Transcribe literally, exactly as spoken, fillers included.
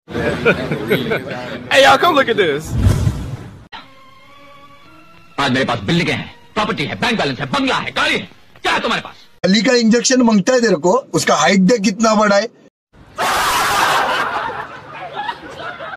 Hey y'all, come look at this. आज मेरे पास बिल्डिंगें हैं, प्रॉपर्टी है, बैंक बैलेंस है, बंगला है, गाड़ी है, क्या है तुम्हारे पास? अली का इंजेक्शन मांगता है तेरे को, उसका हाइट देख कितना बड़ा है।